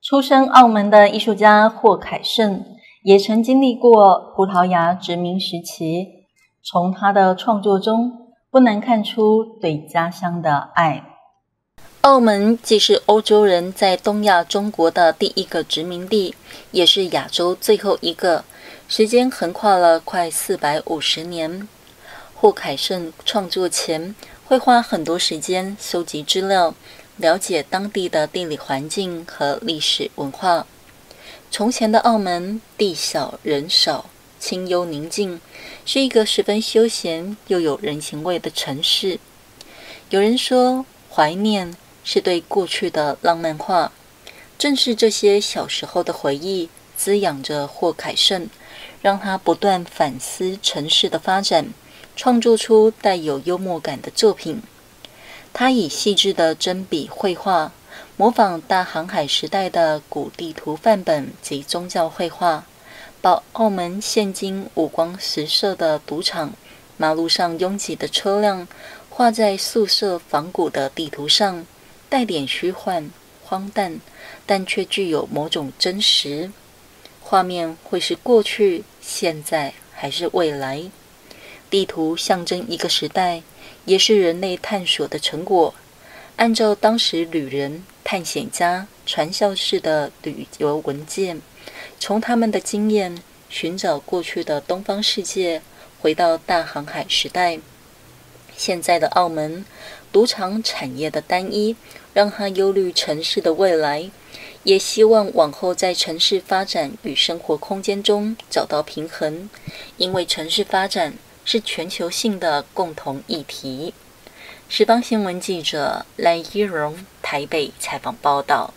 出身澳门的艺术家霍凯盛也曾经历过葡萄牙殖民时期，从他的创作中不难看出对家乡的爱。 澳门既是欧洲人在东亚中国的第一个殖民地，也是亚洲最后一个，时间横跨了快450年。霍凯盛创作前会花很多时间收集资料，了解当地的地理环境和历史文化。从前的澳门地小人少，清幽宁静，是一个十分休闲又有人情味的城市。有人说，怀念是对过去的浪漫化，正是这些小时候的回忆滋养着霍凯盛，让他不断反思城市的发展，创作出带有幽默感的作品。他以细致的针笔绘画，模仿大航海时代的古地图范本及宗教绘画，把澳门现今五光十色的赌场、马路上拥挤的车辆画在宿舍仿古的地图上，带点虚幻、荒诞，但却具有某种真实。画面会是过去、现在还是未来？地图象征一个时代，也是人类探索的成果。按照当时旅人、探险家、传教士的旅游文件，从他们的经验寻找过去的东方世界，回到大航海时代。现在的澳门，赌场产业的单一，让他忧虑城市的未来，也希望往后在城市发展与生活空间中找到平衡，因为城市发展是全球性的共同议题。时方新闻记者赖依荣台北采访报道。